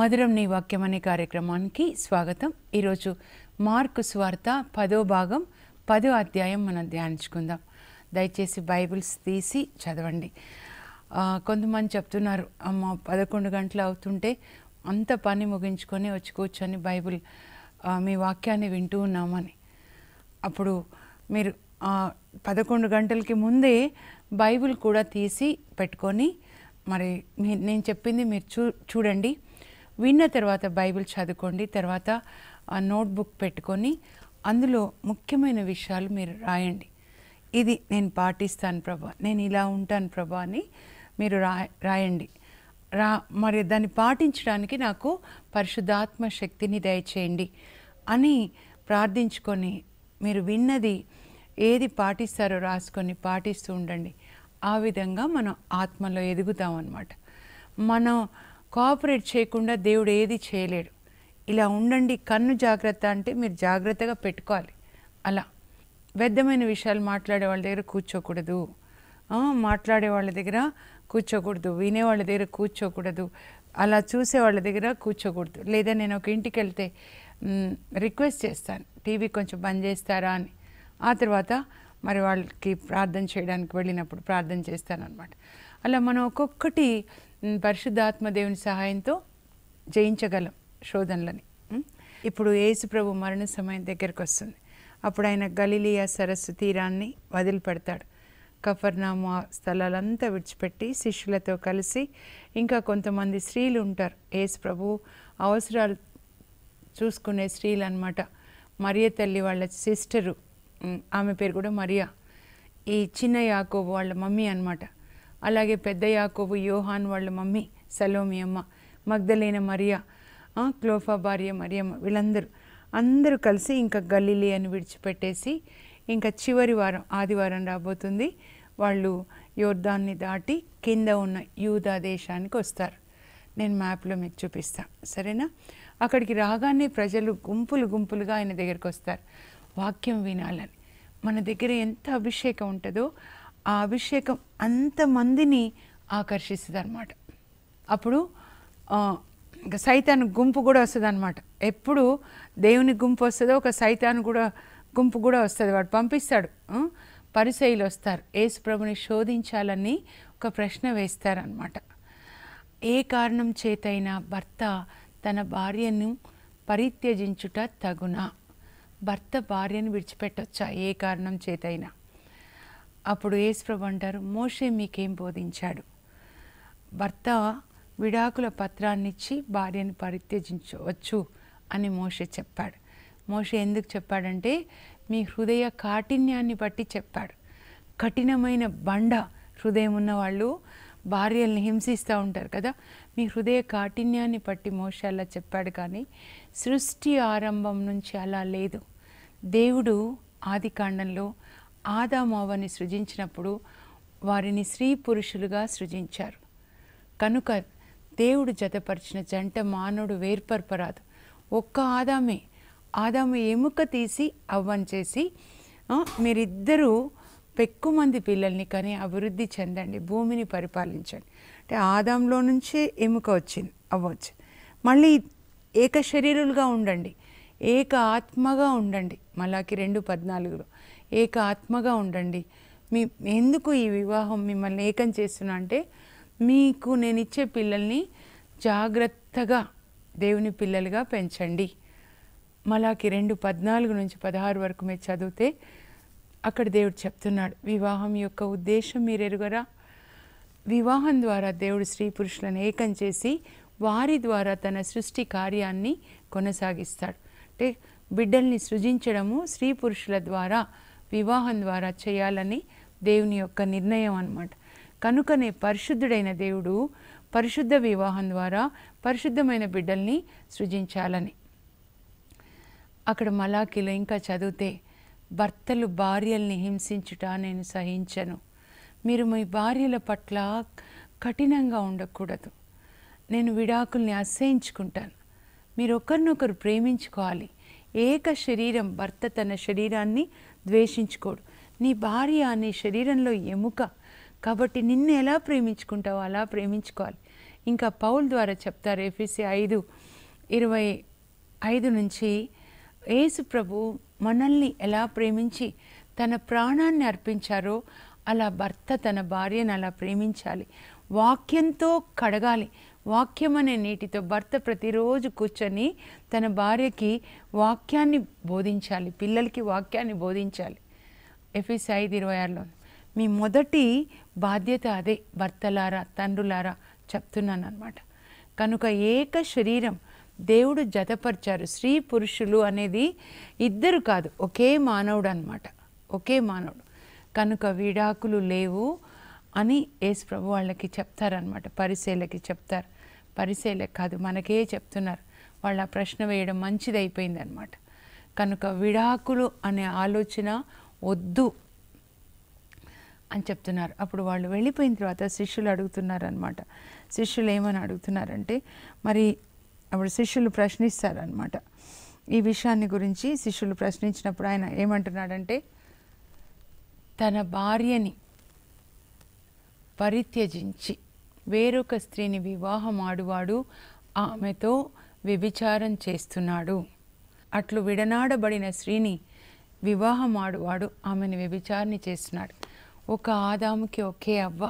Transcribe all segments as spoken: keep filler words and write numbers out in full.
మధురం నీ వాక్యం అనే కార్యక్రమానికి స్వాగతం. ఈరోజు మార్కు సువార్త పదో భాగం పదో అధ్యాయం మనం ధ్యానించుకుందాం. దయచేసి బైబిల్స్ తీసి చదవండి. కొంతమంది చెప్తున్నారు, అమ్మ పదకొండు గంటలు అవుతుంటే అంత పని ముగించుకొని వచ్చి కూర్చొని బైబిల్ మీ వాక్యాన్ని వింటూ ఉన్నామని. అప్పుడు మీరు పదకొండు గంటలకి ముందే బైబిల్ కూడా తీసి పెట్టుకొని మరి నేను చెప్పింది మీరు చూ చూడండి విన్న తర్వాత బైబిల్ చదువుకోండి. తర్వాత ఆ నోట్బుక్ పెట్టుకొని అందులో ముఖ్యమైన విషయాలు మీరు రాయండి. ఇది నేను పాటిస్తాను ప్రభా, నేను ఇలా ఉంటాను ప్రభా అని మీరు రా రాయండి రా మరి దాన్ని పాటించడానికి నాకు పరిశుద్ధాత్మ శక్తిని దయచేయండి అని ప్రార్థించుకొని మీరు విన్నది ఏది పాటిస్తారో రాసుకొని పాటిస్తూ ఉండండి. ఆ విధంగా మనం ఆత్మలో ఎదుగుతాం అన్నమాట. మనం కోఆపరేట్ చేయకుండా దేవుడు ఏది చేయలేడు. ఇలా ఉండండి, కన్ను జాగ్రత్త అంటే మీరు జాగ్రత్తగా పెట్టుకోవాలి. అలా వ్యర్థమైన విషయాలు మాట్లాడే వాళ్ళ దగ్గర కూర్చోకూడదు, మాట్లాడే వాళ్ళ దగ్గర కూర్చోకూడదు, వినేవాళ్ళ దగ్గర కూర్చోకూడదు, అలా చూసే వాళ్ళ దగ్గర కూర్చోకూడదు. లేదా నేను ఒక ఇంటికి వెళ్తే రిక్వెస్ట్ చేస్తాను, టీవీ కొంచెం బంద్ చేస్తారా అని. ఆ తర్వాత మరి వాళ్ళకి ప్రార్థన చేయడానికి వెళ్ళినప్పుడు ప్రార్థన చేస్తాను అనమాట. అలా మనం ఒక్కొక్కటి పరిశుద్ధాత్మ దేవుని సహాయంతో జయించగలం శోధనలని. ఇప్పుడు యేసు ప్రభు మరణ సమయం దగ్గరకు వస్తుంది. అప్పుడు ఆయన గలిలియా సరస్సు తీరాన్ని వదిలిపెడతాడు. కఫర్నాము స్థలాలంతా విడిచిపెట్టి శిష్యులతో కలిసి, ఇంకా కొంతమంది స్త్రీలు ఉంటారు, యేసు ప్రభు అవసరాలు చూసుకునే స్త్రీలు అనమాట. మరియ తల్లి వాళ్ళ సిస్టరు, ఆమె పేరు కూడా మరియా, ఈ చిన్న యాకోబు వాళ్ళ మమ్మీ అనమాట. అలాగే పెద్ద యాకోబు యోహాన్ వాళ్ళ మమ్మీ సలోమి అమ్మ, మగ్దలేన మరియా, క్లోఫా భార్య మరియమ్మ, వీళ్ళందరూ అందరూ కలిసి ఇంకా గలిలియాని విడిచిపెట్టేసి ఇంకా చివరి వారం ఆదివారం రాబోతుంది, వాళ్ళు యోర్దాన్ని దాటి కింద ఉన్న యూదా దేశానికి వస్తారు. నేను మ్యాప్లో మీకు చూపిస్తాను, సరేనా? అక్కడికి రాగానే ప్రజలు గుంపులు గుంపులుగా ఆయన దగ్గరికి వస్తారు వాక్యం వినాలని. మన దగ్గర ఎంత అభిషేకం ఉంటుందో ఆ అభిషేకం అంతమందిని ఆకర్షిస్తుంది అనమాట. అప్పుడు ఇంకా సైతాను గుంపు కూడా వస్తుంది అనమాట. ఎప్పుడు దేవుని గుంపు వస్తుందో ఒక సైతాను కూడా గుంపు కూడా వస్తుంది, వాడు పంపిస్తాడు. పరిసయ్యులు వస్తారు, యేసు ప్రభుని శోధించాలని ఒక ప్రశ్న వేస్తారనమాట. ఏ కారణం చేతైనా భర్త తన భార్యను పరిత్యజించుట తగునా? భర్త భార్యను విడిచిపెట్టొచ్చా ఏ కారణం చేతైనా? అప్పుడు యేసు ప్రభు అంటారు, మోషే మీకేం బోధించాడు? భర్త విడాకుల పత్రాన్నిచ్చి భార్యను పరిత్యజించవచ్చు అని మోషే చెప్పాడు. మోషే ఎందుకు చెప్పాడంటే మీ హృదయ కాఠిన్యాన్ని బట్టి చెప్పాడు. కఠినమైన బండ హృదయం ఉన్న వాళ్ళు భార్యల్ని హింసిస్తూ ఉంటారు కదా, మీ హృదయ కాఠిన్యాన్ని బట్టి మోషే అలా చెప్పాడు. కానీ సృష్టి ఆరంభం నుంచి అలా లేదు. దేవుడు ఆది కాండంలో ఆదాము అవ్వని సృజించినప్పుడు వారిని స్త్రీ పురుషులుగా సృజించారు. కనుక దేవుడు జతపరిచిన జంట మానవుడు వేర్పరపరాదు. ఒక్క ఆదామే, ఆదాము ఎముక తీసి అవ్వని చేసి మీరిద్దరూ పెక్కుమంది పిల్లల్ని కానీ అభివృద్ధి చెందండి, భూమిని పరిపాలించండి. అంటే ఆదాంలో నుంచే ఎముక వచ్చింది, అవ్వచ్చు. మళ్ళీ ఏక శరీరులుగా ఉండండి, ఏక ఆత్మగా ఉండండి. మలాకి రెండు పద్నాలుగులో ఏక ఆత్మగా ఉండండి. మీ ఎందుకు ఈ వివాహం మిమ్మల్ని ఏకం చేస్తున్నా అంటే మీకు నేను ఇచ్చే పిల్లల్ని జాగ్రత్తగా దేవుని పిల్లలుగా పెంచండి. మలాకి రెండు పద్నాలుగు నుంచి పదహారు వరకు మీరు చదివితే అక్కడ దేవుడు చెప్తున్నాడు, వివాహం యొక్క ఉద్దేశం మీరు ఎరుగరా? వివాహం ద్వారా దేవుడు స్త్రీ పురుషులను ఏకం చేసి వారి ద్వారా తన సృష్టి కార్యాన్ని కొనసాగిస్తాడు. అంటే బిడ్డల్ని సృజించడము స్త్రీ పురుషుల ద్వారా వివాహం ద్వారా చేయాలని దేవుని యొక్క నిర్ణయం అన్నమాట. కనుకనే పరిశుద్ధుడైన దేవుడు పరిశుద్ధ వివాహం ద్వారా పరిశుద్ధమైన బిడ్డల్ని సృజించాలని. అక్కడ మలాకిలో ఇంకా చదివితే, భర్తలు భార్యల్ని హింసించుట నేను సహించను. మీరు మీ భార్యల పట్ల కఠినంగా ఉండకూడదు. నేను విడాకుల్ని అసహించుకుంటాను. మీరు ఒకరినొకరు ప్రేమించుకోవాలి. ఏక శరీరం, భర్త తన శరీరాన్ని ద్వేషించుకోడు. నీ భార్య నీ శరీరంలో ఎముక, కాబట్టి నిన్ను ఎలా ప్రేమించుకుంటావో అలా ప్రేమించుకోవాలి. ఇంకా పౌల్ ద్వారా చెప్తారు ఎఫెసీ ఐదు ఇరవై ఐదు నుంచి యేసు ప్రభు మనల్ని ఎలా ప్రేమించి తన ప్రాణాన్ని అర్పించారో అలా భర్త తన భార్యను అలా ప్రేమించాలి, వాక్యంతో కడగాలి. వాక్యం అనే నీటితో భర్త ప్రతిరోజు కూర్చొని తన భార్యకి వాక్యాన్ని బోధించాలి, పిల్లలకి వాక్యాన్ని బోధించాలి. ఎఫెసీ ఐదు ఇరవై ఆరులో మీ మొదటి బాధ్యత అదే. భర్తలారా తండ్రులారా చెప్తున్నాను అన్నమాట. కనుక ఏక శరీరం దేవుడు జతపరిచారు. స్త్రీ పురుషులు అనేది ఇద్దరు కాదు, ఒకే మానవుడు అన్నమాట, ఒకే మానవుడు. కనుక విడాకులు లేవు అని యేసు ప్రభు వాళ్ళకి చెప్తారనమాట. పరిసేలకి చెప్తారు, పరిసేలకు కాదు మనకే చెప్తున్నారు. వాళ్ళ ప్రశ్న వేయడం మంచిది అయిపోయింది అనమాట. కనుక విడాకులు అనే ఆలోచన వద్దు అని చెప్తున్నారు. అప్పుడు వాళ్ళు వెళ్ళిపోయిన తర్వాత శిష్యులు అడుగుతున్నారు అనమాట. శిష్యులు ఏమని అడుగుతున్నారంటే, మరి అప్పుడు శిష్యులు ప్రశ్నిస్తారనమాట. ఈ విషయాన్ని గురించి శిష్యులు ప్రశ్నించినప్పుడు ఆయన ఏమంటున్నాడంటే, తన భార్యని పరిత్యజించి వేరొక స్త్రీని వివాహం ఆడువాడు ఆమెతో వ్యభిచారం చేస్తున్నాడు. అట్లు విడనాడబడిన స్త్రీని వివాహం ఆడువాడు ఆమెను వ్యభిచారిణి చేస్తున్నాడు. ఒక ఆదాముకి ఒకే అవ్వ.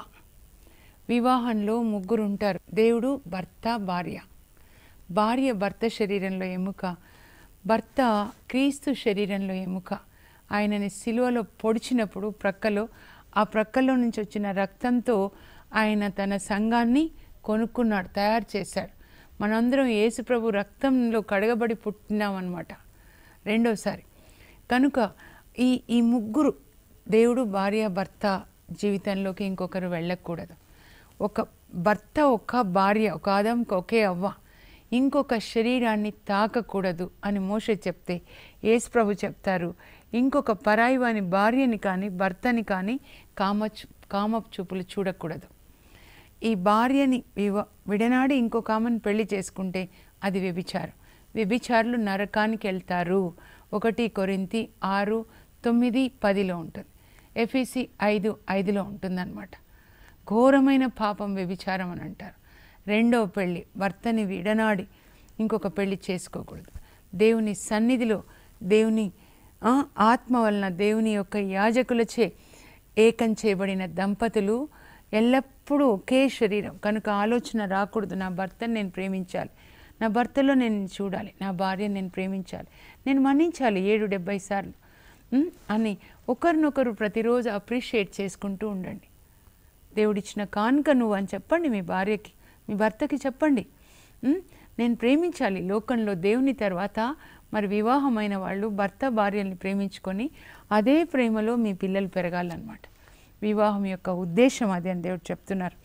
వివాహంలో ముగ్గురు ఉంటారు, దేవుడు, భర్త, భార్య. భార్య భర్త శరీరంలో ఎముక, భర్త క్రీస్తు శరీరంలో ఎముక. ఆయనని సిలువలో పొడిచినప్పుడు ప్రక్కలో, ఆ ప్రక్కలో నుంచి వచ్చిన రక్తంతో ఆయన తన సంఘాన్ని కొనుక్కున్నాడు, తయారు చేశాడు. మనందరం యేసుప్రభు రక్తంలో కడగబడి పుట్టినామన్నమాట రెండోసారి. కనుక ఈ ఈ ముగ్గురు, దేవుడు, భార్య, భర్త జీవితంలోకి ఇంకొకరు వెళ్ళకూడదు. ఒక భర్త, ఒక భార్య, ఒక ఆదాంకి ఒకే అవ్వ, ఇంకొక శరీరాన్ని తాకకూడదు అని మోషే చెప్తే యేసు ప్రభు చెప్తారు, ఇంకొక పరాయి వాని భార్యని కానీ భర్తని కానీ కామ కామపు చూపులు చూడకూడదు. ఈ భార్యని వివ విడనాడి ఇంకొక ఆమెను పెళ్లి చేసుకుంటే అది వ్యభిచారం. వ్యభిచారులు నరకానికి వెళ్తారు. ఒకటి కొరింథీ ఆరు తొమ్మిది పదిలో ఉంటుంది, ఎఫెసీ ఐదు ఐదులో ఉంటుందన్నమాట. ఘోరమైన పాపం వ్యభిచారం అని అంటారు. రెండవ పెళ్ళి, భర్తని విడనాడి ఇంకొక పెళ్ళి చేసుకోకూడదు. దేవుని సన్నిధిలో దేవుని ఆత్మ వలన దేవుని యొక్క యాజకులచే ఏకం చేయబడిన దంపతులు ఎల్లప్పుడూ ఒకే శరీరం. కనుక ఆలోచన రాకూడదు, నా భర్తను నేను ప్రేమించాలి, నా భర్తలో నేను చూడాలి, నా భార్యను నేను ప్రేమించాలి, నేను మన్నించాలి ఏడు డెబ్బై సార్లు అని ఒకరినొకరు ప్రతిరోజు అప్రిషియేట్ చేసుకుంటూ ఉండండి. దేవుడిచ్చిన కానుక నువ్వు అని చెప్పండి మీ భార్యకి, మీ భర్తకి చెప్పండి. నేను ప్రేమించాలి. లోకంలో దేవుని తర్వాత మరి వివాహమైన వాళ్ళు భర్త భార్యల్ని ప్రేమించుకొని అదే ప్రేమలో మీ పిల్లలు పెరగాలన్నమాట. వివాహం యొక్క ఉద్దేశం అది అని దేవుడు చెప్తున్నారు.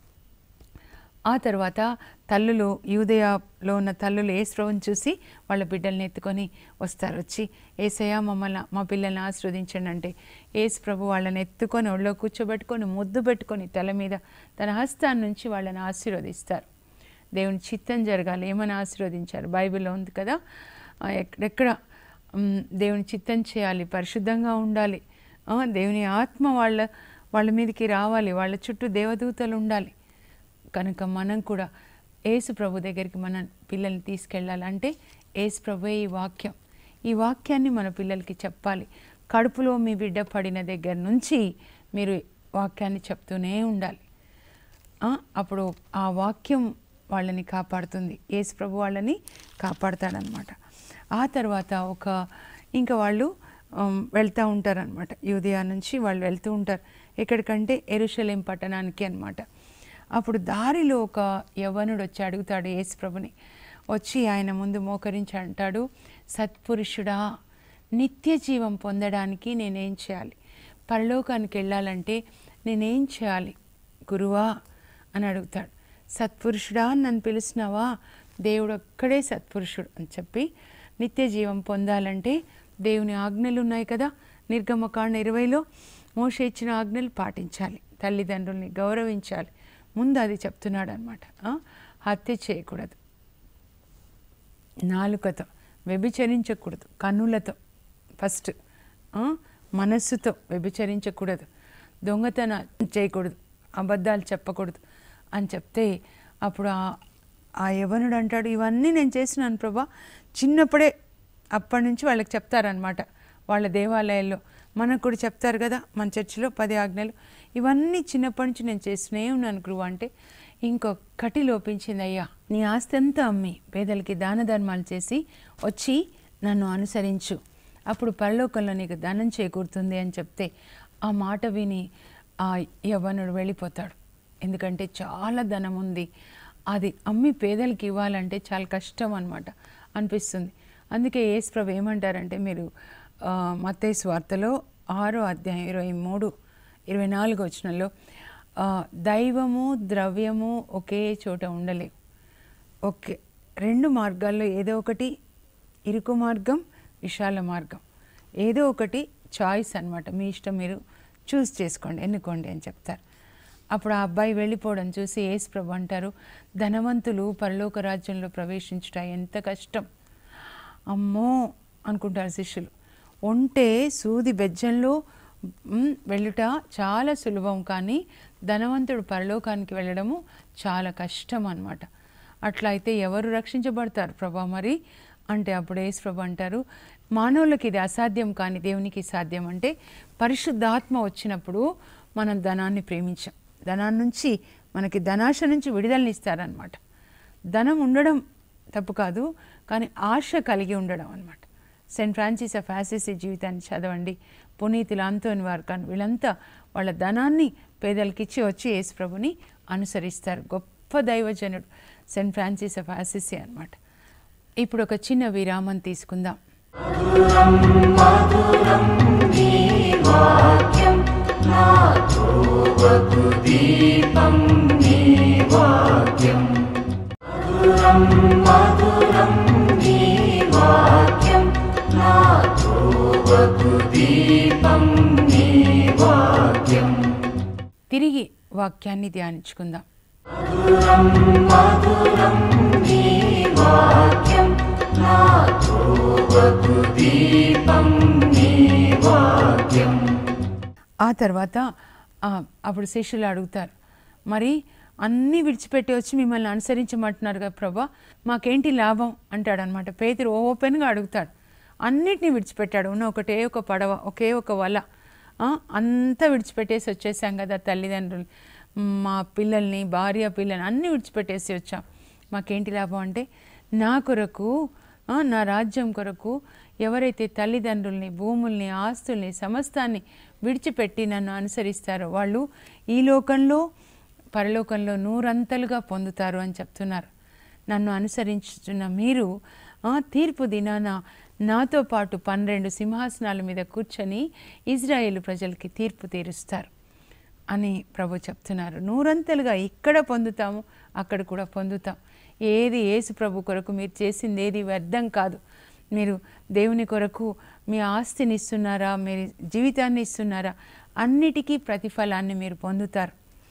ఆ తర్వాత తల్లులు, యూదయలో ఉన్న తల్లులు యేసుప్రభుని చూసి వాళ్ళ బిడ్డల్ని ఎత్తుకొని వస్తారు. వచ్చి యేసయ్య మమ్మల్ని, మా పిల్లల్ని ఆశీర్వదించండి అంటే యేసుప్రభు వాళ్ళని ఎత్తుకొని ఒళ్ళో కూర్చోబెట్టుకొని ముద్దు పెట్టుకొని తల మీద తన హస్తాన్ని నుంచి వాళ్ళని ఆశీర్వదిస్తారు. దేవుని చిత్తం జరగాలి. ఏమని ఆశీర్వదించారు? బైబిల్లో ఉంది కదా, ఎక్కడెక్కడ దేవుని చిత్తం చేయాలి, పరిశుద్ధంగా ఉండాలి, దేవుని ఆత్మ వాళ్ళ వాళ్ళ మీదకి రావాలి, వాళ్ళ చుట్టూ దేవదూతలు ఉండాలి. కనుక మనం కూడా యేసు ప్రభు దగ్గరికి మన పిల్లల్ని తీసుకెళ్ళాలంటే యేసు ప్రభువే ఈ వాక్యం. ఈ వాక్యాన్ని మన పిల్లలకి చెప్పాలి. కడుపులో మీ బిడ్డ పడిన దగ్గర నుంచి మీరు వాక్యాన్ని చెప్తూనే ఉండాలి. అప్పుడు ఆ వాక్యం వాళ్ళని కాపాడుతుంది. యేసు ప్రభు వాళ్ళని కాపాడుతాడనమాట. ఆ తర్వాత ఒక ఇంకా వాళ్ళు వెళ్తూ ఉంటారనమాట. యూదయ నుంచి వాళ్ళు వెళ్తూ ఉంటారు ఎక్కడికంటే యెరూషలేం పట్టణానికి అనమాట. అప్పుడు దారిలో ఒక యవ్వనుడు వచ్చి అడుగుతాడు యేసు ప్రభుని. వచ్చి ఆయన ముందు మోకరించి అంటాడు, సత్పురుషుడా, నిత్య జీవం పొందడానికి నేనేం చేయాలి? పరలోకానికి వెళ్ళాలంటే నేనేం చేయాలి గురువా అని అడుగుతాడు. సత్పురుషుడా అని నన్ను పిలుస్తున్నావా? దేవుడు ఒక్కడే సత్పురుషుడు అని చెప్పి, నిత్య జీవం పొందాలంటే దేవుని ఆజ్ఞలు ఉన్నాయి కదా, నిర్గమకాండ ఇరవైలో మోషే ఇచ్చిన ఆజ్ఞలు పాటించాలి, తల్లిదండ్రుల్ని గౌరవించాలి. ముందు అది చెప్తున్నాడు అనమాట. హత్య చేయకూడదు, నాలుకతో వ్యభిచరించకూడదు, కన్నులతో ఫస్ట్, మనస్సుతో వ్యభిచరించకూడదు, దొంగతనం చేయకూడదు, అబద్ధాలు చెప్పకూడదు అని చెప్తే అప్పుడు ఆ యవనుడు అంటాడు, ఇవన్నీ నేను చేసినాను ప్రభా. చిన్నప్పుడే అప్పటి నుంచి వాళ్ళకి చెప్తారనమాట, వాళ్ళ దేవాలయాల్లో మనకు కూడా చెప్తారు కదా మన చర్చిలో పది ఆజ్ఞలు. ఇవన్నీ చిన్నప్పటి నుంచి నేను చేస్తూనే ఉన్నాను గురువు అంటే, ఇంకొక్కటి లోపించింది, అయ్యా నీ ఆస్తి అంతా అమ్మి పేదలకి దాన ధర్మాలు చేసి వచ్చి నన్ను అనుసరించు, అప్పుడు పరలోకంలో నీకు ధనం చేకూరుతుంది అని చెప్తే ఆ మాట విని ఆ యవ్వనుడు వెళ్ళిపోతాడు. ఎందుకంటే చాలా ధనం ఉంది, అది అమ్మి పేదలకి ఇవ్వాలంటే చాలా కష్టం అనమాట అనిపిస్తుంది. అందుకే యేసు ప్రభు ఏమంటారంటే, మీరు మత్తయి సువార్తలో ఆరో అధ్యాయం ఇరవై మూడు ఇరవై నాలుగు వచనంలో దైవము ద్రవ్యము ఒకే చోట ఉండలేవు, ఓకే రెండు మార్గాల్లో ఏదో ఒకటి ఇరుకు మార్గం, విశాల మార్గం, ఏదో ఒకటి చాయిస్ అనమాట, మీ ఇష్టం, మీరు చూస్ చేసుకోండి, ఎన్నుకోండి అని చెప్తారు. అప్పుడు ఆ అబ్బాయి వెళ్ళిపోవడం చూసి యేసు ప్రభు అంటారు, ధనవంతులు పరలోక రాజ్యంలో ప్రవేశించుట ఎంత కష్టం, అమ్మో అనుకుంటారు శిష్యులు. ఉంటే సూది బెజ్జంలో వెళ్ళుట చాలా సులభం, కానీ ధనవంతుడు పరలోకానికి వెళ్ళడము చాలా కష్టం అన్నమాట. అట్లా అయితే ఎవరు రక్షించబడతారు ప్రభా మరి అంటే, అప్పుడు యేసు ప్రభు అంటారు, మానవులకి ఇది అసాధ్యం కానీ దేవునికి సాధ్యం. అంటే పరిశుద్ధాత్మ వచ్చినప్పుడు మనం ధనాన్ని ప్రేమించాం, ధనాన్ని నుంచి మనకి ధనాశ నుంచి విడుదలనిస్తారనమాట. ధనం ఉండడం తప్పు కాదు, కానీ ఆశ కలిగి ఉండడం అనమాట. సెయింట్ ఫ్రాన్సిస్ ఆఫ్ అసిసి జీవితాన్ని చదవండి, పునీతులు అంతోని వారు కానీ వీళ్ళంతా వాళ్ళ ధనాన్ని పేదలకి ఇచ్చి వచ్చి యేసు ప్రభుని అనుసరిస్తారు. గొప్ప దైవజనుడు సెయింట్ ఫ్రాన్సిస్ ఆఫ్ అసిసి అనమాట. ఇప్పుడు ఒక చిన్న విరామం తీసుకుందాం. తిరిగి వాక్యాన్ని ధ్యానించుకుందాం. ఆ తర్వాత అప్పుడు శిష్యులు అడుగుతారు, మరి అన్నీ విడిచిపెట్టి వచ్చి మిమ్మల్ని అనుసరించమంటున్నారు కదా ప్రభా, మాకేంటి లాభం అంటాడనమాట. పేతురు ఓపెన్గా అడుగుతాడు, అన్నిటినీ విడిచిపెట్టాడు, ఉన్న ఒకటే ఒక పడవ, ఒకే ఒక వల, అంతా విడిచిపెట్టేసి వచ్చేసాం కదా, తల్లిదండ్రులు, మా పిల్లల్ని, భార్య పిల్లల్ని అన్నీ విడిచిపెట్టేసి వచ్చాం, మాకేంటి లాభం అంటే, నా కొరకు, నా రాజ్యం కొరకు ఎవరైతే తల్లిదండ్రుల్ని, భూముల్ని, ఆస్తుల్ని, సమస్తాన్ని విడిచిపెట్టి నన్ను అనుసరిస్తారో వాళ్ళు ఈ లోకంలో పరలోకంలో నూరంతలుగా పొందుతారు అని చెప్తున్నారు. నన్ను అనుసరించుతున్న మీరు తీర్పు దినాన నాతో పాటు పన్నెండు సింహాసనాల మీద కూర్చొని ఇజ్రాయేలు ప్రజలకి తీర్పు తీరుస్తారు అని ప్రభు చెప్తున్నారు. నూరంతలుగా ఇక్కడ పొందుతాము, అక్కడ కూడా పొందుతాం. ఏది యేసు ప్రభు కొరకు మీరు చేసింది ఏది వ్యర్థం కాదు. మీరు దేవుని కొరకు మీ ఆస్తిని ఇస్తున్నారా, మీరు జీవితాన్ని ఇస్తున్నారా, అన్నిటికీ ప్రతిఫలాన్ని మీరు పొందుతారు.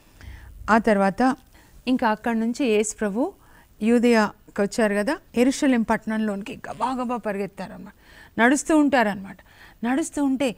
ఆ తర్వాత ఇంకా అక్కడి నుంచి యేసు ప్రభు యూదయాకి వచ్చారు కదా, యెరూషలేం పట్టణంలోనికి గబా గబా పరిగెత్తారన్నమాట, నడుస్తూ ఉంటారనమాట. నడుస్తూ ఉంటే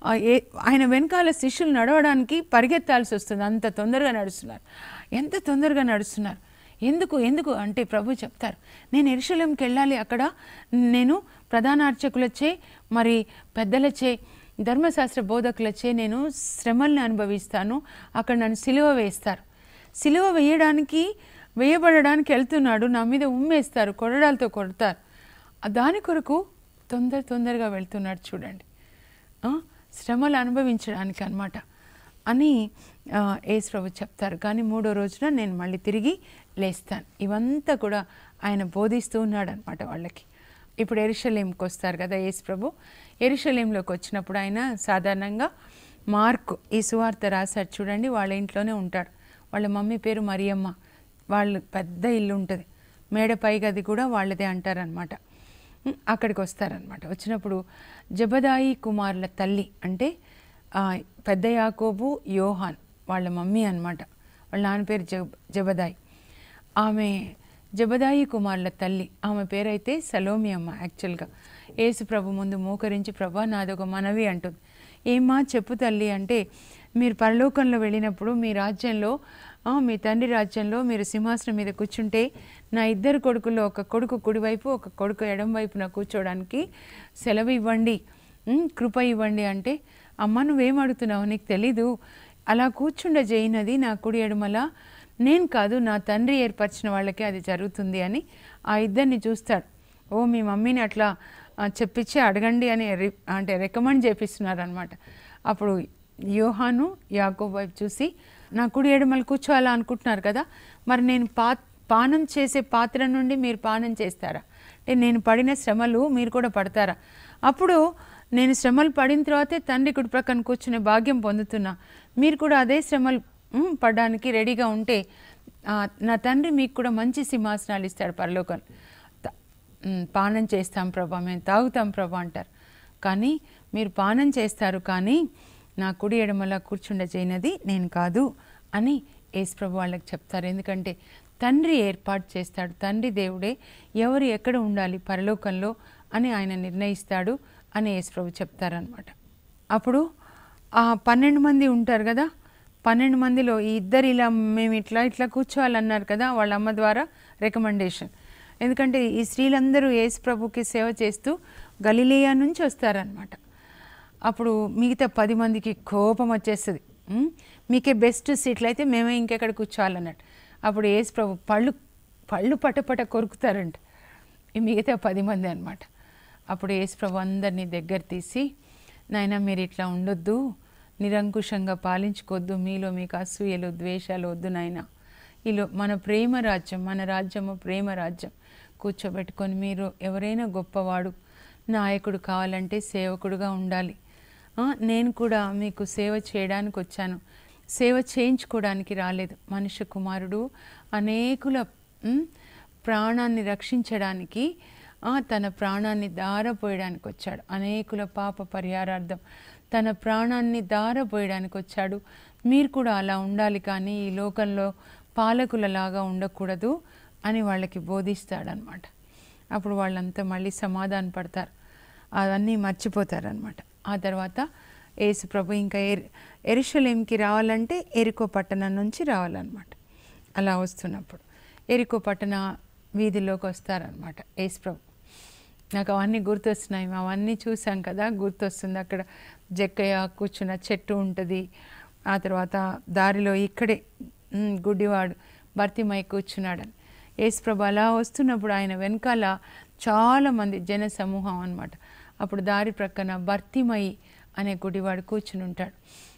ఆయన వెనకాల శిష్యులు నడవడానికి పరిగెత్తాల్సి వస్తుంది, అంత తొందరగా నడుస్తున్నారు. ఎంత తొందరగా నడుస్తున్నారు, ఎందుకు ఎందుకు అంటే ప్రభు చెప్తారు, నేను యెరూషలేంకి వెళ్ళాలి, అక్కడ నేను ప్రధాన అర్చకులచే మరి పెద్దలచే ధర్మశాస్త్ర బోధకులచే నేను శ్రమల్ని అనుభవిస్తాను, అక్కడ నన్ను సిలువ వేస్తారు, సిలువ వేయడానికి వేయబడడానికి వెళ్తున్నాడు, నా మీద ఉమ్మేస్తారు, కొరడాలతో కొడతారు, దాని కొరకు తొందర తొందరగా వెళ్తున్నాడు చూడండి, శ్రమలు అనుభవించడానికి అన్నమాట అని యేసు ప్రభు చెప్తారు. కానీ మూడో రోజున నేను మళ్ళీ తిరిగి లేస్తాను. ఇవంతా కూడా ఆయన బోధిస్తూ ఉన్నాడు అనమాట వాళ్ళకి. ఇప్పుడు యెరూషలేంకి వస్తారు కదా యేసు ప్రభు. యెరూషలేంలోకి వచ్చినప్పుడు ఆయన సాధారణంగా మార్కు ఈ సువార్త రాశారు చూడండి, వాళ్ళ ఇంట్లోనే ఉంటాడు. వాళ్ళ మమ్మీ పేరు మరియమ్మ, వాళ్ళు పెద్ద ఇల్లు ఉంటుంది, మేడ పై గది కూడా వాళ్ళదే అంటారనమాట. అక్కడికి వస్తారనమాట. వచ్చినప్పుడు జబదాయి కుమారుల తల్లి అంటే పెద్ద యాకోబు, యోహాన్ వాళ్ళ మమ్మీ అనమాట, వాళ్ళ నాన్న పేరు జబ జబదాయి ఆమె జబదాయి కుమారుల తల్లి, ఆమె పేరైతే సలోమి అమ్మ. యాక్చువల్గా యేసు ప్రభు ముందు మోకరించి, ప్రభా నాదొక మనవి అంటుంది. ఏమ్మా చెప్పు తల్లి అంటే, మీరు పరలోకంలో వెళ్ళినప్పుడు మీ రాజ్యంలో మీ తండ్రి రాజ్యంలో మీరు సింహాసనం మీద కూర్చుంటే నా ఇద్దరు కొడుకుల్లో ఒక కొడుకు కుడివైపు ఒక కొడుకు ఎడం వైపున కూర్చోవడానికి సెలవు ఇవ్వండి, కృప ఇవ్వండి అంటే, అమ్మ నువ్వేం అడుగుతున్నావు, నీకు తెలీదు, అలా కూర్చుండ చేయనది నా కుడి ఎడమల నేను కాదు, నా తండ్రి ఏర్పరిచిన వాళ్ళకే అది జరుగుతుంది అని ఆ ఇద్దరిని చూస్తాడు. ఓ మీ మమ్మీని అట్లా చెప్పించి అడగండి అని అంటే రికమెండ్ చేపిస్తున్నారు అనమాట. అప్పుడు యోహాను యాకోబు వైపు చూసి, నా కుడి ఎడమలు కూర్చోవాలా అనుకుంటున్నారు కదా, మరి నేను పా పానం చేసే పాత్ర నుండి మీరు పానం చేస్తారా, అంటే నేను పడిన శ్రమలు మీరు కూడా పడతారా, అప్పుడు నేను శ్రమలు పడిన తర్వాతే తండ్రి కుడి ప్రక్కన కూర్చునే భాగ్యం పొందుతున్నా, మీరు కూడా అదే శ్రమలు పడడానికి రెడీగా ఉంటే నా తండ్రి మీకు కూడా మంచి సింహాసనాలు ఇస్తాడు పరలోకం. పానం చేస్తాం ప్రభా, మేము తాగుతాం ప్రభా అంటారు. కానీ మీరు పానం చేస్తారు కానీ నా కుడి ఎడమలా కూర్చుండ చేయనది నేను కాదు అని యేసు ప్రభు వాళ్ళకి చెప్తారు. ఎందుకంటే తండ్రి ఏర్పాటు చేస్తాడు, తండ్రి దేవుడే ఎవరు ఎక్కడ ఉండాలి పరలోకంలో అని ఆయన నిర్ణయిస్తాడు అని యేసు ప్రభు చెప్తారనమాట. అప్పుడు ఆ పన్నెండు మంది ఉంటారు కదా, పన్నెండు మందిలో ఈ ఇద్దరు ఇలా మేము ఇట్లా ఇట్లా కూర్చోవాలన్నారు కదా వాళ్ళ అమ్మ ద్వారా రికమెండేషన్. ఎందుకంటే ఈ స్త్రీలందరూ యేసు ప్రభుకి సేవ చేస్తూ గలిలేయా నుంచి వస్తారనమాట. అప్పుడు మిగతా పది మందికి కోపం వచ్చేస్తుంది, మీకే బెస్ట్ సీట్లు అయితే మేమే ఇంకెక్కడ కూర్చోవాలన్నట్టు. అప్పుడు యేసు ప్రభు పళ్ళు పళ్ళు పటపట కొరుకుతారంట ఈ మిగతా పది మంది అనమాట. అప్పుడు యేసు ప్రభు అందరినీ దగ్గర తీసి, నాయన మీరు ఇట్లా ఉండొద్దు, నిరంకుశంగా పాలించుకోవద్దు, మీలో మీకు అసూయలు ద్వేషాలు వద్దు నాయన, ఈలో మన ప్రేమ రాజ్యం, మన రాజ్యము ప్రేమ రాజ్యం, కూర్చోబెట్టుకొని మీరు ఎవరైనా గొప్పవాడు నాయకుడు కావాలంటే సేవకుడుగా ఉండాలి, నేను కూడా మీకు సేవ చేయడానికి వచ్చాను, సేవ చేయించుకోవడానికి రాలేదు, మనుష్య కుమారుడు అనేకుల ప్రాణాన్ని రక్షించడానికి తన ప్రాణాన్ని దారపోయడానికి వచ్చాడు, అనేకుల పాప పరిహారార్థం తన ప్రాణాన్ని దారపోయడానికి వచ్చాడు, మీరు కూడా అలా ఉండాలి కానీ ఈ లోకంలో పాలకులలాగా ఉండకూడదు అని వాళ్ళకి బోధిస్తాడనమాట. అప్పుడు వాళ్ళంతా మళ్ళీ సమాధాన పడతారు, అవన్నీ మర్చిపోతారనమాట. ఆ తర్వాత యేసు ప్రభు ఇంకా ఎర్ ఎరుషలేంకి రావాలంటే ఎరికో పట్టణం నుంచి రావాలన్నమాట. అలా వస్తున్నప్పుడు ఎరికో పట్టణ వీధిలోకి వస్తారనమాట యేసు ప్రభు. నాకు అవన్నీ గుర్తొస్తున్నాయి, అవన్నీ చూసాం కదా, గుర్తొస్తుంది. అక్కడ జక్కయ్య కూర్చున్న చెట్టు ఉంటుంది, ఆ తర్వాత దారిలో ఇక్కడే గుడ్డివాడు భర్తిమై కూర్చున్నాడని. యేసు ప్రభు అలా వస్తున్నప్పుడు ఆయన వెనకాల చాలామంది జన సమూహం అనమాట. అప్పుడు దారి ప్రక్కన భర్తిమై అనే గుడివాడు కూర్చుని ఉంటాడు.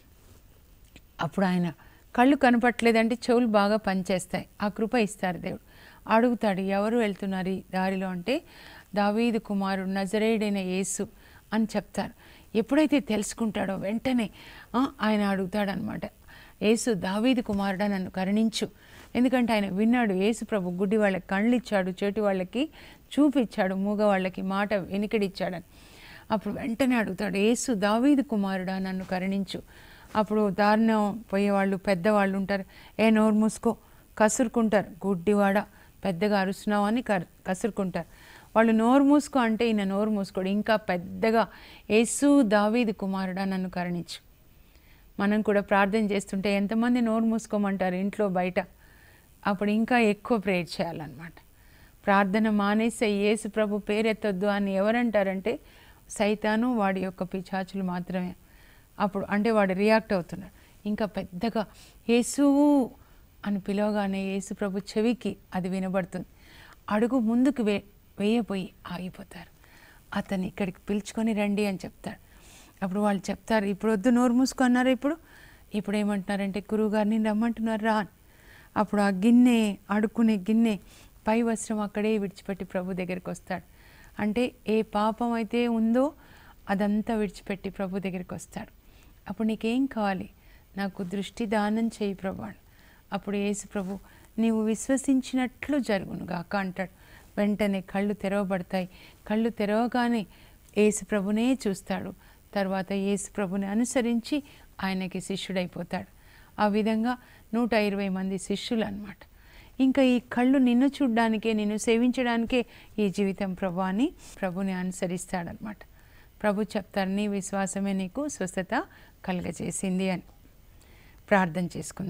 అప్పుడు ఆయన కళ్ళు కనపట్లేదంటే చెవులు బాగా పనిచేస్తాయి, ఆ కృప ఇస్తారు దేవుడు. అడుగుతాడు, ఎవరు వెళ్తున్నారు ఈ దారిలో అంటే, దావీదు కుమారుడు నజరేయుడైన యేసు అని చెప్తారు. ఎప్పుడైతే తెలుసుకుంటాడో వెంటనే ఆయన అడుగుతాడనమాట, యేసు దావీదు కుమారుడా నన్ను కరుణించు. ఎందుకంటే ఆయన విన్నాడు, యేసు ప్రభు గుడ్డి వాళ్ళకి కళ్ళు ఇచ్చాడు, చెటి వాళ్ళకి చూపిచ్చాడు, మూగ వాళ్ళకి మాట వెనికిడిచ్చాడని. అప్పుడు వెంటనే అడుగుతాడు, యేసు దావీదు కుమారుడా నన్ను కరుణించు. అప్పుడు దారుణం పోయేవాళ్ళు పెద్దవాళ్ళు ఉంటారు, ఏ నోరు మూసుకో కసురుకుంటారు, గుడ్డివాడ పెద్దగా అరుస్తున్నావు అని కసురుకుంటారు. వాళ్ళు నోరు మూసుకో అంటే ఈయన నోరు మూసుకోడు, ఇంకా పెద్దగా యేసు దావీదు కుమారుడా నన్ను కరుణించు. మనం కూడా ప్రార్థన చేస్తుంటే ఎంతమంది నోరు మూసుకోమంటారు ఇంట్లో బయట, అప్పుడు ఇంకా ఎక్కువ ప్రేయర్ చేయాలన్నమాట. ప్రార్థన మానేసే యేసు ప్రభు పేరెత్తొద్దు అని ఎవరంటారంటే సైతాను వాడి యొక్క పిశాచులు మాత్రమే. అప్పుడు అంటే వాడు రియాక్ట్ అవుతున్నాడు, ఇంకా పెద్దగా యేసు అని పిలవగానే యేసు ప్రభు చెవికి అది వినబడుతుంది. అడుగు ముందుకు వే వేయబోయి ఆగిపోతారు. అతన్ని ఇక్కడికి పిలుచుకొని రండి అని చెప్తారు. అప్పుడు వాళ్ళు చెప్తారు, ఇప్పుడు వద్దు నోరు మూసుకున్నారు, ఇప్పుడు ఇప్పుడు ఏమంటున్నారంటే గురువుగారిని రమ్మంటున్నారు రా. అప్పుడు ఆ గిన్నె అడుక్కునే గిన్నె పై వస్త్రం అక్కడే విడిచిపెట్టి ప్రభు దగ్గరికి వస్తాడు. అంటే ఏ పాపం అయితే ఉందో అదంతా విడిచిపెట్టి ప్రభు దగ్గరికి వస్తాడు. అప్పుడు నీకేం కావాలి, నాకు దృష్టి దానం చేయి ప్రభు. అప్పుడు యేసు ప్రభు నీవు విశ్వసించినట్లు జరుగును గాక అంటాడు. వెంటనే కళ్ళు తెరవబడతాయి. కళ్ళు తెరవగానే యేసు ప్రభునే చూస్తాడు. తర్వాత యేసు ప్రభుని అనుసరించి ఆయనకి శిష్యుడైపోతాడు. ఆ విధంగా నూట ఇరవై మంది శిష్యులు అన్నమాట. ఇంకా ఈ కళ్ళు నిన్ను చూడ్డానికే, నిన్ను సేవించడానికే ఈ జీవితం ప్రభు అని ప్రభుని అనుసరిస్తాడనమాట. ప్రభు చెప్తారు, నీ విశ్వాసమే నీకు స్వస్థత కలుగజేసింది అని. ప్రార్థన చేసుకుందాం.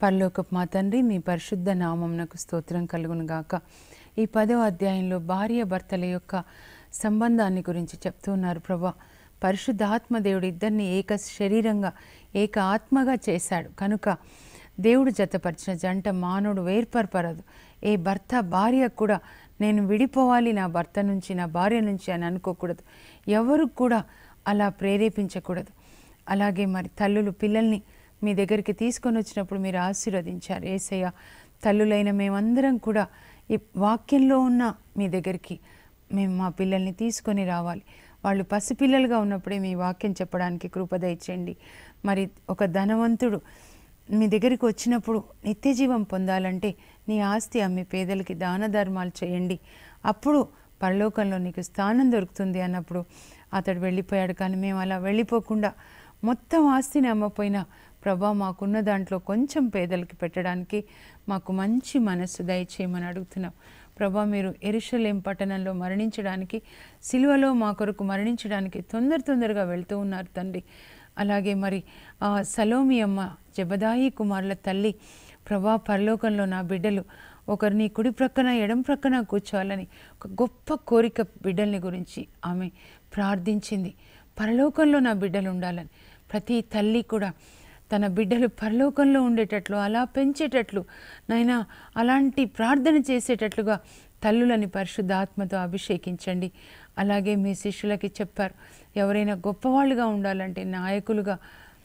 పరలోకపు మా తండ్రి, మీ పరిశుద్ధ నామమునకు స్తోత్రం కలుగును గాక. ఈ పదో అధ్యాయంలో భార్య భర్తల యొక్క సంబంధాన్ని గురించి చెప్తున్నారు ప్రభా. పరిశుద్ధాత్మ దేవుడు ఇద్దరిని ఏక శరీరంగా ఏక ఆత్మగా చేశాడు కనుక దేవుడు జతపరిచిన జంట మానవుడు వేర్పరపరదు. ఏ భర్త భార్య కూడా నేను విడిపోవాలి నా భర్త నుంచి, నా భార్య నుంచి అని అనుకోకూడదు. ఎవరు కూడా అలా ప్రేరేపించకూడదు. అలాగే మరి తల్లులు పిల్లల్ని మీ దగ్గరికి తీసుకొని వచ్చినప్పుడు మీరు ఆశీర్వదించారు యేసయ్య. తల్లులైన మేమందరం కూడా ఈ వాక్యంలో ఉన్న మీ దగ్గరికి మేము మా పిల్లల్ని తీసుకొని రావాలి. వాళ్ళు పసిపిల్లలుగా ఉన్నప్పుడే మీ వాక్యం చెప్పడానికి కృప దయచేయండి. మరి ఒక ధనవంతుడు మీ దగ్గరికి వచ్చినప్పుడు నిత్య జీవం పొందాలంటే నీ ఆస్తి అమ్మి పేదలకి దాన ధర్మాలు చేయండి, అప్పుడు పరలోకంలో నీకు స్థానం దొరుకుతుంది అన్నప్పుడు అతడు వెళ్ళిపోయాడు. కానీ మేము అలా వెళ్ళిపోకుండా మొత్తం ఆస్తిని అమ్మపోయినా ప్రభా మాకున్న దాంట్లో కొంచెం పేదలకి పెట్టడానికి మాకు మంచి మనస్సు దయచేయమని అడుగుతున్నాం ప్రభా. మీరు యెరూషలేము పట్టణంలో మరణించడానికి, సిలువలో మా కొరకు మరణించడానికి తొందర తొందరగా వెళ్తూ ఉన్నారు తండ్రి. అలాగే మరి సలోమి అమ్మ జబదాయి కుమారుల తల్లి ప్రభా, పరలోకంలో నా బిడ్డలు ఒకరు నీ కుడి ప్రక్కన ఎడం ప్రక్కన కూర్చోవాలని ఒక గొప్ప కోరిక బిడ్డల్ని గురించి ఆమె ప్రార్థించింది. పరలోకంలో నా బిడ్డలు ఉండాలని ప్రతి తల్లి కూడా తన బిడ్డలు పరలోకంలో ఉండేటట్లు, అలా పెంచేటట్లు నైనా అలాంటి ప్రార్థన చేసేటట్లుగా తల్లులని పరిశుద్ధాత్మతో అభిషేకించండి. అలాగే మీ శిష్యులకి చెప్పారు, ఎవరైనా గొప్పవాళ్ళుగా ఉండాలంటే నాయకులుగా,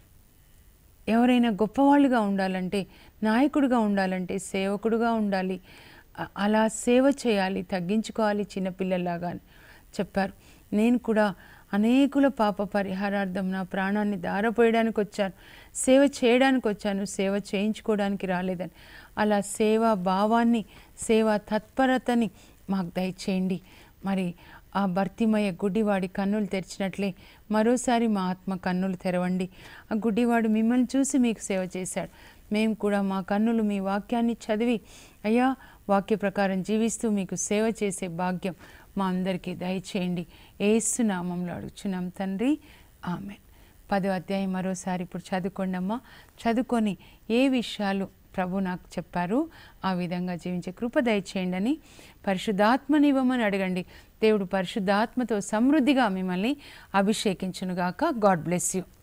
ఎవరైనా గొప్పవాళ్ళుగా ఉండాలంటే నాయకుడిగా ఉండాలంటే సేవకుడుగా ఉండాలి, అలా సేవ చేయాలి, తగ్గించుకోవాలి చిన్నపిల్లల్లాగా అని చెప్పారు. నేను కూడా అనేకుల పాప పరిహారార్థం నా ప్రాణాన్ని దారపోయడానికి వచ్చాను, సేవ చేయడానికి వచ్చాను, సేవ చేయించుకోవడానికి రాలేదని. అలా సేవా భావాన్ని, సేవా తత్పరతని మాకు దయచేయండి. మరి ఆ భర్తిమయ్య గుడ్డివాడి కన్నులు తెరిచినట్లే మరోసారి మా ఆత్మ కన్నులు తెరవండి. ఆ గుడ్డివాడు మిమ్మల్ని చూసి మీకు సేవ చేశాడు. మేము కూడా మా కన్నులు మీ వాక్యాన్ని చదివి అయ్యా వాక్య ప్రకారం జీవిస్తూ మీకు సేవ చేసే భాగ్యం మా అందరికీ దయచేయండి. యేసు నామంలో అడుగుచున్నాం తండ్రి, ఆమెన్. పదో అధ్యాయం మరోసారి ఇప్పుడు చదువుకోండి అమ్మా. చదువుకొని ఏ విషయాలు ప్రభు నాకు చెప్పారు ఆ విధంగా జీవించే కృప దయచేయండి అని పరిశుద్ధాత్మనివ్వమని అడగండి. దేవుడు పరిశుద్ధాత్మతో సమృద్ధిగా మిమ్మల్ని అభిషేకించునుగాక. God bless you.